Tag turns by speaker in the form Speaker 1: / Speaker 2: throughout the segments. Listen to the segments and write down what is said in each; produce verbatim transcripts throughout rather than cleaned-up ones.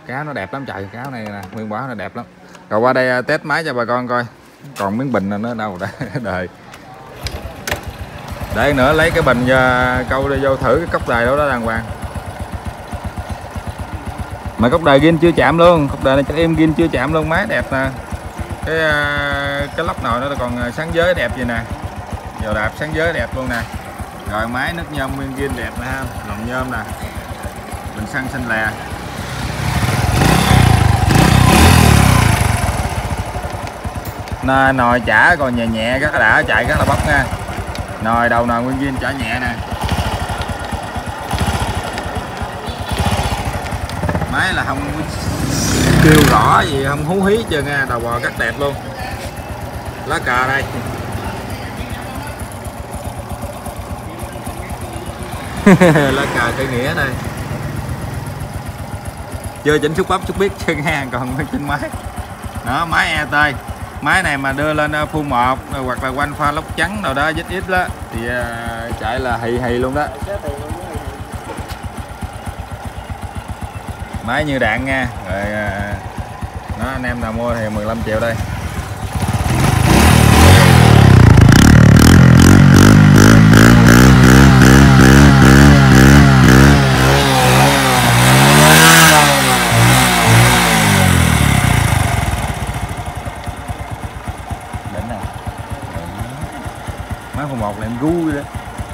Speaker 1: Cá nó đẹp lắm trời, cá này nè, nguyên quả nó đẹp lắm. Rồi qua đây test máy cho bà con coi. Còn miếng bình nó đâu đã đời. Để nữa lấy cái bình câu đi vô thử cái cốc đề đó, đó đàng hoàng. Mà cốc đề gin chưa chạm luôn, cốc đề này chắc em gin chưa chạm luôn, máy đẹp nè. Cái cái lốc nồi nó còn sáng giới đẹp vậy nè. Dầu đạp sáng giới đẹp luôn nè. Rồi máy nước nhôm nguyên gin đẹp nè ha, lòng nhôm nè. Bình xăng xanh lè. Nồi chả còn nhẹ nhẹ, rất là đã, chạy rất là bốc nha. Nồi đầu nồi nguyên viên chả nhẹ nè. Máy là không kêu rõ gì, không hú hí chưa nha, đầu bò rất đẹp luôn. Lá cờ đây. Lá cờ khởi nghĩa đây. Chưa chỉnh xúc bắp chút biết chân ha, còn chỉnh máy. Đó, máy e tê. Máy này mà đưa lên full một hoặc là quanh pha lốc trắng nào đó ít ít đó thì uh, chạy là hì hì luôn đó. Máy như đạn nha. Rồi uh, nó anh em nào mua thì mười lăm triệu đây. Máy một một là em gu đó.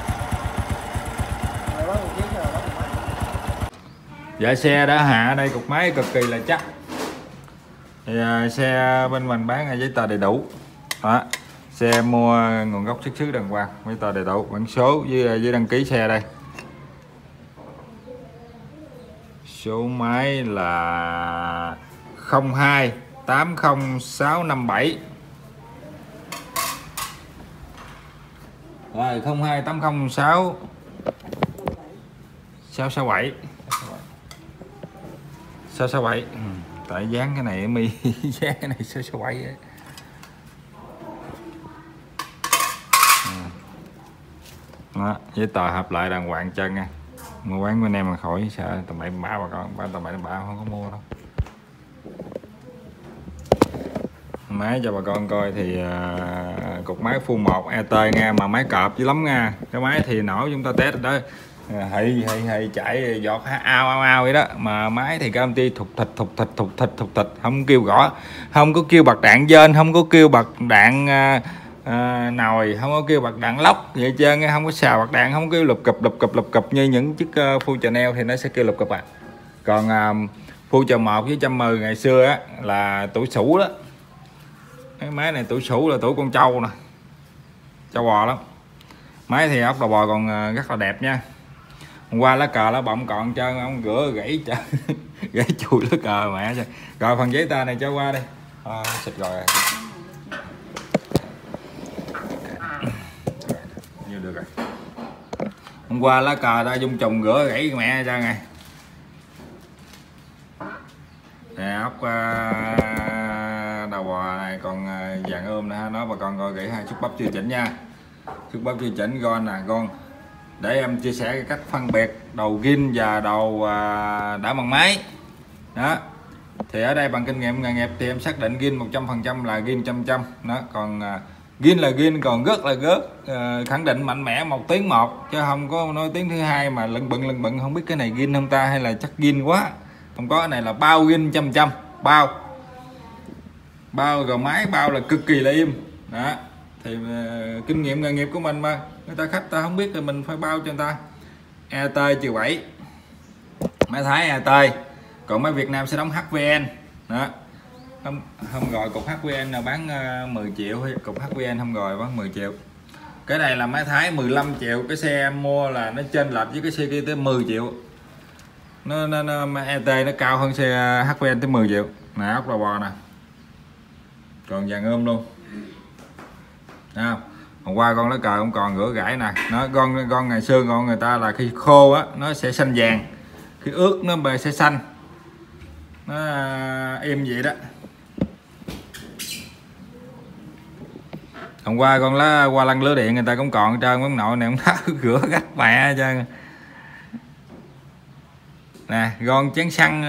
Speaker 1: Dạ xe đã hạ đây, cục máy cực kỳ là chắc. Thì uh, xe bên mình bán giấy tờ đầy đủ. Đó. Xe mua nguồn gốc xuất xứ đàng hoàng, giấy tờ đầy đủ, biển số với với đăng ký xe đây. Số máy là không hai tám không sáu năm bảy. Rồi không hai tám không sáu sáu sáu bảy sáu sáu bảy. Ừ, tại dán cái này mi dán cái này sáu sáu bảy ấy. Ừ. Đó, giấy tờ hợp lại đàng hoàng chân nha. Mua bán bên em mà khỏi sợ tầm bậy bả bà con, ba tầm bậy bả không có mua đâu. Máy cho bà con coi thì uh, cục máy full một e tê nha, mà máy cọp dữ lắm nha. Cái máy thì nổi chúng ta test đó, hì hì hì chạy giọt ao ao ao vậy đó, mà máy thì công ty thục thịt thục thịt thục thịt thục thịt, không kêu gõ, không có kêu bật đạn dên, không có kêu bật đạn uh, uh, nồi, không có kêu bật đạn lóc vậy trơn, không có xào bật đạn, không có kêu lụp cụp lụp cụp lụp cụp như những chiếc uh, Full Chanel thì nó sẽ kêu lụp cụp à. Còn uh, Full Channel một với một trăm mười ngày xưa á là tủ sủ đó. Cái máy này tủ sủ là tủ con trâu nè, trâu bò lắm. Máy thì ốc đầu bò còn rất là đẹp nha. Hôm qua lá cờ lá bọng còn trơn, ông rửa gãy trơn gãy chùi lá cờ mẹ cho. Rồi phần giấy tờ này cho qua đây à, xịt rồi như được rồi. Hôm qua lá cờ ta dung trùng rửa gãy mẹ cho này. Nè ốc uh, đầu bò này còn uh, vàng ươm nè, nó bà con coi kỹ hai xúc bắp chưa chỉnh nha. Xúc bắp chưa chỉnh gon nè, gon để em chia sẻ cái cách phân biệt đầu gin và đầu uh, đã bằng máy đó. Thì ở đây bằng kinh nghiệm nghề nghiệp thì em xác định gin một trăm phần trăm là gin trăm trăm đó. Còn uh, gin là gin, còn gớt là gớt. Uh, khẳng định mạnh mẽ một tiếng một chứ không có nói tiếng thứ hai mà lưng bận lưng bận không biết cái này gin không ta hay là chắc gin quá. Không có, cái này là bao gin trăm trăm, bao bao rồi máy bao là cực kỳ là im đó. Thì uh, kinh nghiệm nghề nghiệp của mình mà, người ta khách ta không biết thì mình phải bao cho người ta. e tê trừ bảy, máy Thái e tê, còn máy Việt Nam sẽ đóng hát vê en đó. Không, không gọi cục hát vê en là bán uh, mười triệu, cục hát vê en không gọi bán mười triệu. Cái này là máy Thái mười lăm triệu, cái xe em mua là nó chênh lệch với cái xe kia tới mười triệu. Nó, nó, nó e tê nó cao hơn xe hát vê en tới mười triệu. Nè ốc đầu bò nè, còn vàng ươm luôn. Thấy không? Hôm qua con lá cờ cũng còn rửa gãy nè. Nó con con ngày xưa con người ta là khi khô á nó sẽ xanh vàng, khi ướt nó sẽ xanh, nó im vậy đó. Hôm qua con lá qua lăng lưới điện người ta cũng còn trơn, quán nội này cũng tháo rửa gắt mẹ trơn. nè. Gon chén xăng,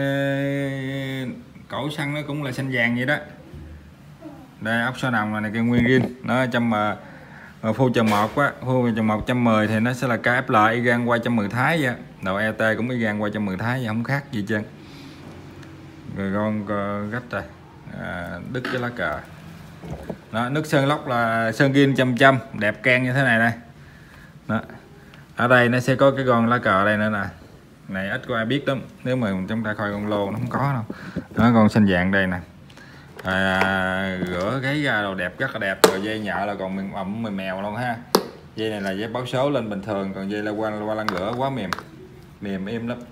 Speaker 1: cổ xăng nó cũng là xanh vàng vậy đó. Đây ốc số nòng này, này cái nguyên rin nó trăm mà phô trần một á, phô trần một trăm mười thì nó sẽ là ca ép lờ y gan quay trăm mười thái vậy. Đầu e tê cũng y gan quay trăm mười thái vậy, không khác gì trơn. Rồi con gách rồi à, đứt cái lá cờ đó. Nước sơn lóc là sơn gin trăm trăm đẹp can như thế này đây đó. Ở đây nó sẽ có cái con lá cờ ở đây nữa nè, này ít có ai biết lắm, nếu mà chúng ta coi con lô nó không có đâu. Đó, con xanh vàng đây nè. À, rửa gáy ra đồ đẹp, rất là đẹp. Rồi dây nhợ là còn mềm ẩm mềm mèo luôn ha. Dây này là dây báo số lên bình thường, còn dây là qua qua lăn rửa quá mềm, mềm êm lắm.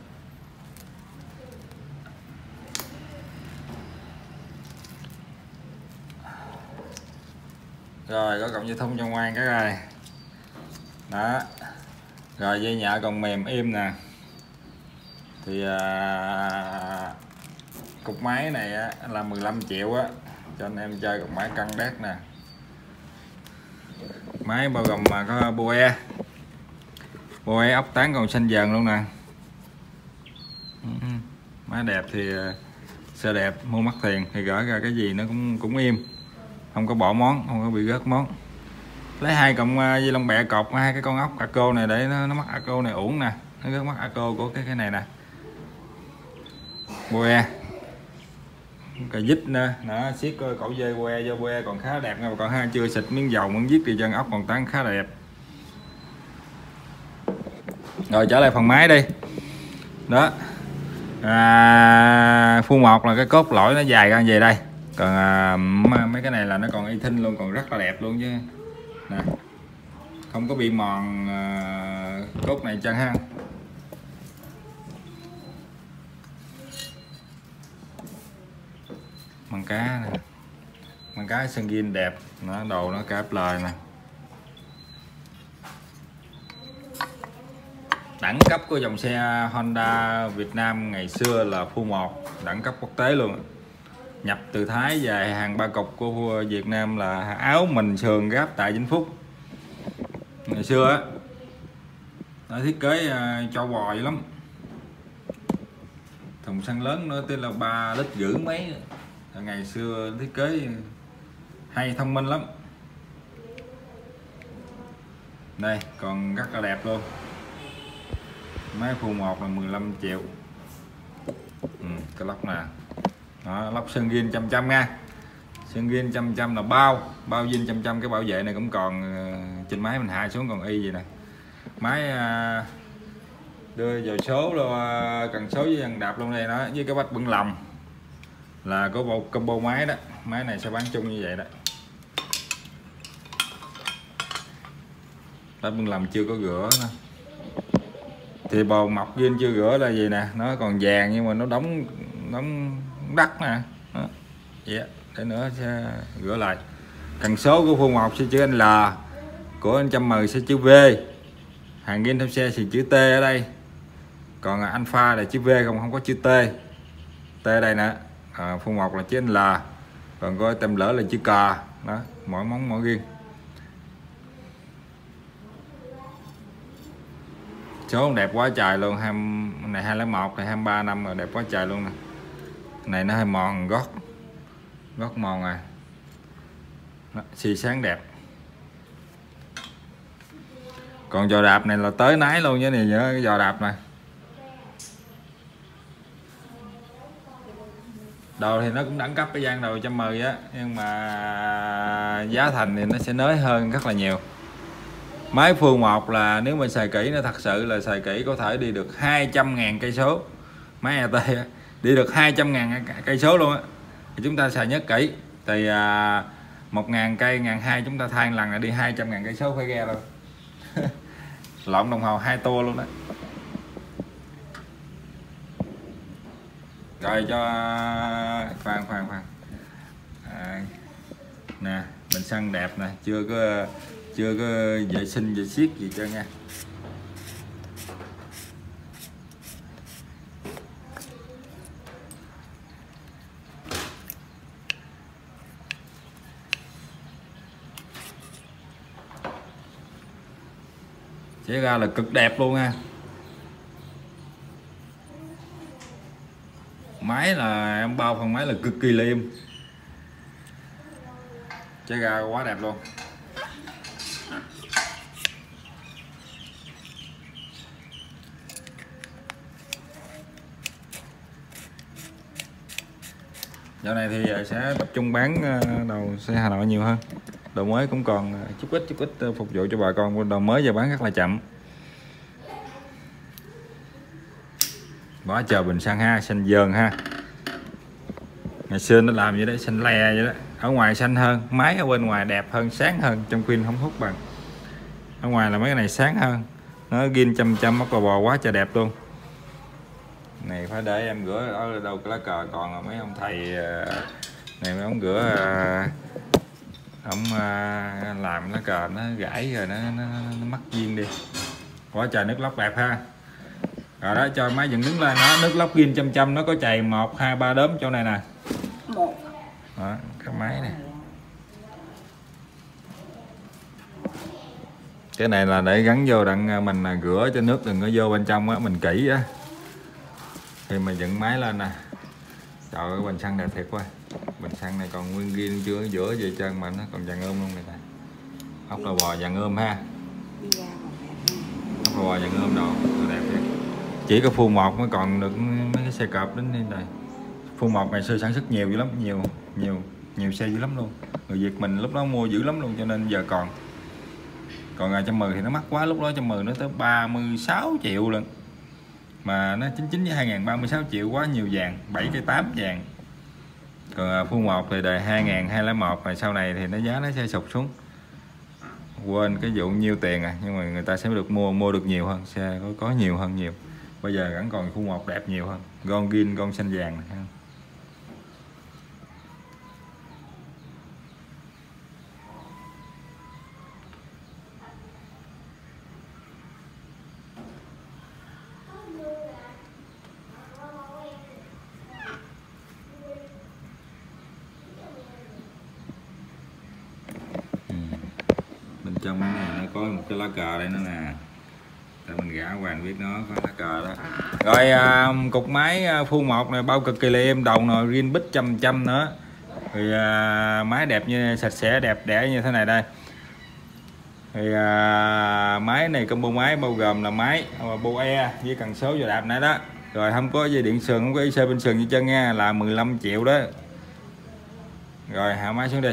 Speaker 1: Rồi có cổng dây thông cho ngoan cái này đó. Rồi dây nhợ còn mềm êm nè. Thì à, cục máy này á, là mười lăm triệu á, cho anh em chơi cục máy căng đét nè. Máy bao gồm mà có boe, boe ốc tán còn xanh dần luôn nè. Máy đẹp thì xe đẹp, mua mắc tiền thì gỡ ra cái gì nó cũng cũng im, không có bỏ món, không có bị rớt món. Lấy hai cọng dây lông bẹ cột hai cái con ốc Aco này để nó, nó mắc Aco này uổng nè, nó rớt mắc Aco của cái cái này nè. Boe cà dít nè, nó siết cổ dây boe, do boe còn khá đẹp nha, còn ha chưa xịt miếng dầu muốn giết thì chân ốc còn tán khá đẹp. Rồi trở lại phần máy đi đó. À, phu một là cái cốt lõi nó dài ra về đây, còn à, mấy cái này là nó còn y thinh luôn, còn rất là đẹp luôn chứ nè, không có bị mòn à, cốt này chân ha. Măng cá nè, măng cá sơn gin đẹp, nó đồ nó ca ép lờ nè. Đẳng cấp của dòng xe Honda Việt Nam ngày xưa là Phu một, đẳng cấp quốc tế luôn. Nhập từ Thái về, hàng ba cục của Việt Nam là áo mình sườn gáp tại Vĩnh Phúc. Ngày xưa á, nó thiết kế cho bò vậy lắm. Thùng xăng lớn nữa tên là ba lít rưỡi mấy. Ngày xưa thiết kế hay, thông minh lắm. Đây còn rất là đẹp luôn. Máy Phu một là mười lăm triệu. Ừ, cái lốc nè đó, lốc sơn gin trăm trăm nha. Sơn gin trăm trăm là bao bao zin trăm trăm. Cái bảo vệ này cũng còn trên máy mình hạ xuống còn y gì nè. Máy đưa vào số luôn, cần số với dàn đạp luôn đây đó, với cái bách bưng lòng là có bộ combo máy đó. Máy này sẽ bán chung như vậy đó. Bách bưng lòng chưa có rửa nữa. Thì bầu mọc zin chưa rửa là gì nè, nó còn vàng nhưng mà nó đóng đóng đất nè đó. Vậy để nữa sẽ rửa lại. Cần số của Phu một sẽ chữ N L, của anh trăm mười sẽ chữ V, hàng zin theo xe thì chữ T ở đây, còn Alpha là chữ V không không có chữ T. T đây nè, à, Phu một là chữ N L, còn coi tem lỡ là chữ K đó, mỗi món mỗi riêng. Số đẹp quá trời luôn, hai này hai không một này hai mươi ba năm rồi, đẹp quá trời luôn nè. Này nó hơi mòn gót, gót mòn à, xì sáng đẹp. Còn giò đạp này là tới nái luôn với này nhớ cái giò đạp này. Đồ thì nó cũng đẳng cấp cái gian đầu trăm mười á, nhưng mà giá thành thì nó sẽ nới hơn rất là nhiều. Máy Phu một là nếu mà xài kỹ nó thật sự là xài kỹ có thể đi được hai trăm ngàn cây số. Máy e tê đi được hai trăm ngàn cây số luôn á. Thì chúng ta xài nhất kỹ thì à, một ngàn cây, ngàn hai chúng ta thay lần là đi hai trăm ngàn cây số phải ghe luôn. Lộn đồng hồ hai tua luôn đó. Rồi cho khoan khoan khoan à, nè, bình xăng đẹp nè, chưa có chưa có vệ sinh vệ xiết gì cho nha. Chế ra là cực đẹp luôn ha. Máy là em bao phần máy là cực kỳ là im, trái ra quá đẹp luôn. Dạo này thì sẽ tập trung bán đầu xe Hà Nội nhiều hơn, đồ mới cũng còn chút ít chút ít phục vụ cho bà con, đồ mới giờ bán rất là chậm. Bỏ chờ bình xăng ha, xanh dờn ha. Ngày xưa nó làm vậy đấy, xanh le vậy đó. Ở ngoài xanh hơn, máy ở bên ngoài đẹp hơn, sáng hơn, trong pin không hút bằng. Ở ngoài là mấy cái này sáng hơn. Nó ghin chăm chăm mắt cò bò quá trời đẹp luôn. Này phải để em rửa ở đâu cái lá cờ còn là mấy ông thầy này, mấy ông rửa ông làm lá cờ nó gãy rồi nó, nó, nó mất viên đi. Quá trời nước lóc đẹp ha. Rồi đó, cho máy dựng đứng lên, nó nước lóc ghin chăm chăm, nó có chày một hai ba đốm chỗ này nè.
Speaker 2: Một.
Speaker 1: Đó, cái máy này. Cái này là để gắn vô đặng mình rửa cho nước đừng có vô bên trong á, mình kỹ á. Khi mà dựng máy lên nè. Trời ơi, bình xăng đẹp thiệt quá. Bình xăng này còn nguyên ghi chưa giữa về chân mà nó còn vàng ươm luôn này nè. Ốc là bò vàng ươm ha. Ốc là bò vàng ươm đồ, đẹp thiệt. Chỉ có phun một mới còn được mấy cái xe cọp đến đây này. Phun một ngày xưa sản xuất nhiều dữ lắm, nhiều nhiều nhiều xe dữ lắm luôn. Người Việt mình lúc đó mua dữ lắm luôn cho nên giờ còn. Còn một trăm mười thì nó mắc quá, lúc đó một trăm mười nó tới ba mươi sáu triệu lần. Mà nó chín chín với hai ngàn ba mươi sáu triệu quá nhiều vàng, bảy cái tám vàng. Còn phun một thì đời hai ngàn hai lẻ một, rồi sau này thì nó giá nó sẽ sụt xuống. Quên cái vụ nhiêu tiền à, nhưng mà người ta sẽ được mua mua được nhiều hơn, xe có, có nhiều hơn nhiều. Bây giờ vẫn còn phun một đẹp nhiều hơn. Gon gin, con xanh vàng này. Trong cái này nó có một cái lá cờ đây nữa nè, để mình gã hoàng biết nó có lá cờ đó. Rồi à, cục máy phun một này bao cực kỳ là êm, đầu nồi riêng bích trăm trăm nữa. Thì à, máy đẹp như sạch sẽ đẹp đẽ như thế này đây. Thì à, máy này combo máy bao gồm là máy bô e với cần số và đạp này đó. Rồi không có dây điện sườn, không có xe bên sườn như chân nha, là mười lăm triệu đó. Rồi hạ máy xuống đi.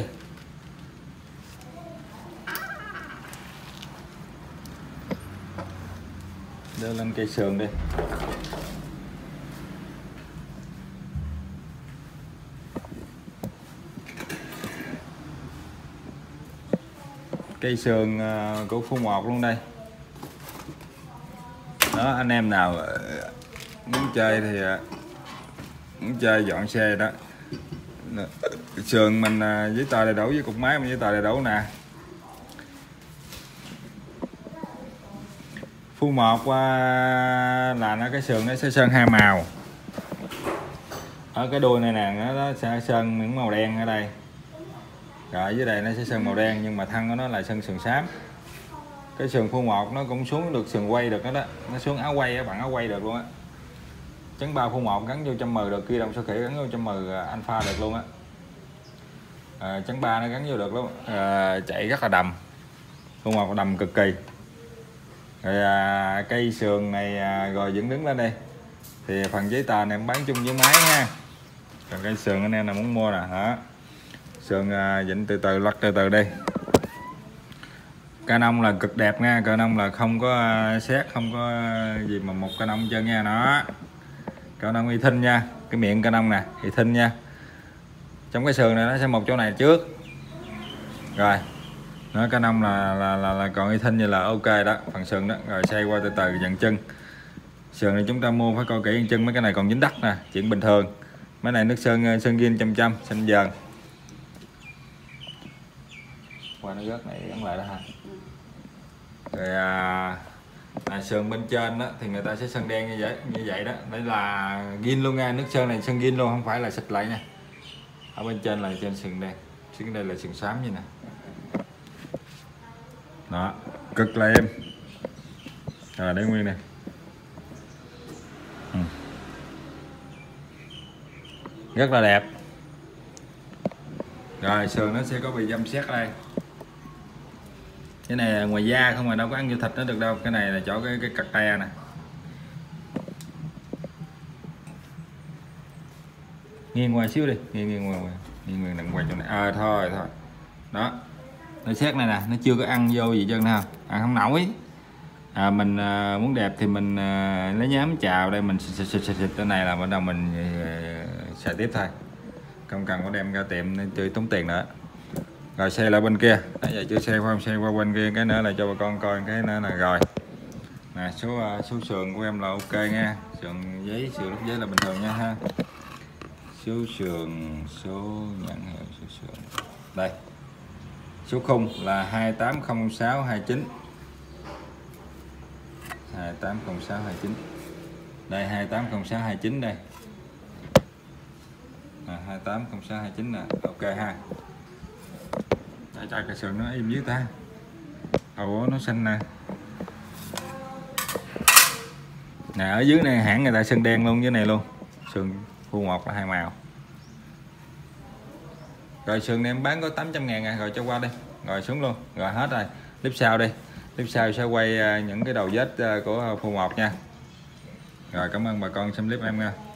Speaker 1: Đưa lên cây sườn đi. Cây sườn của phun một luôn đây. Đó, anh em nào muốn chơi thì muốn chơi dọn xe đó. Sườn mình giấy tờ đầy đủ với cục máy mình giấy tờ đầy đủ nè. Phun một là nó cái sườn nó sẽ sơn hai màu. Ở cái đuôi này nè nó sẽ sơn những màu đen ở đây. Rồi dưới đây nó sẽ sơn màu đen, nhưng mà thân của nó là sơn sườn xám. Cái sườn phun một nó cũng xuống được sườn quay được đó, đó. Nó xuống áo quay á, bằng áo quay được luôn á. Chấn ba phun một gắn vô trăm mười được, kia đồng số khỉ gắn vô trăm mười alpha được luôn á. À, chấn ba nó gắn vô được luôn. À, chạy rất là đầm. Phun một đầm cực kỳ. Rồi à, cây sườn này à, rồi dựng đứng lên đây. Thì phần giấy tờ này em bán chung với máy ha. Còn cây sườn anh em nào muốn mua nè, đó. Sườn à, dựng từ từ lật từ từ đi. Canon là cực đẹp nha, Canon là không có xét, không có gì mà một Canon chân nha, nó. Canon y thinh nha, cái miệng Canon nè, y thinh nha. Trong cái sườn này nó sẽ một chỗ này trước. Rồi. Nó Canon là, là là là còn y thinh như là ok đó, phần sườn đó, rồi xoay qua từ từ dàn chân. Sườn này chúng ta mua phải coi kỹ chân, mấy cái này còn dính đất nè, chuyện bình thường. Mấy này nước sơn sơn gin trăm trăm, xanh dần. Qua nó rớt này gắn lại đó ha. Rồi à, à, sườn bên trên đó thì người ta sẽ sơn đen như vậy như vậy đó, đây là gin luôn nha, nước sơn này sơn gin luôn, không phải là xịt lại nha. Ở bên trên là trên sườn đen, sườn đây là sườn xám như nè. Đó, cực là em. Rồi để nguyên nè. Ừ. rất là đẹp. Rồi sườn nó sẽ có bị dăm xét đây. Cái này là ngoài da không mà đâu có ăn vô thịt nó được đâu. Cái này là chỗ cái cái cặt te nè. Nghiêng ngoài xíu đi, nghiêng nghiêng ngoài, nghiêng nghiêng đừng quay chỗ này. Ờ à, thôi thôi. Đó. Nó xét này nè, nó chưa có ăn vô gì chân nào, ăn không nổi. À, mình à, muốn đẹp thì mình à, lấy nhám chào đây, mình xịt xịt xịt xịt cái này là bắt đầu mình à, xài tiếp thôi, không cần có đem ra tiệm nên chơi tốn tiền nữa. Rồi xe lại bên kia, nãy giờ chưa xe qua xe qua bên kia cái nữa là cho bà con coi cái nữa là rồi nè. Số số sườn của em là ok nha, sườn giấy sườn lúc giấy là bình thường nha ha. Số sườn, số nhận hiệu số sườn đây, số khung là hai tám không sáu hai chín, hai tám không sáu hai chín đây, hai tám không sáu hai chín đây, à, hai tám không sáu hai chín nè, ok ha. Tại cho cái sườn nó im dưới ta, ồ nó xanh nè. Nè ở dưới này hãng người ta sơn đen luôn, dưới này luôn, sườn khu một là hai màu. Rồi sườn này em bán có tám trăm ngàn à, rồi cho qua đi, rồi xuống luôn, rồi hết rồi. Clip sau đi, clip sau sẽ quay những cái đầu vết của khu một nha. Rồi cảm ơn bà con xem clip em nha.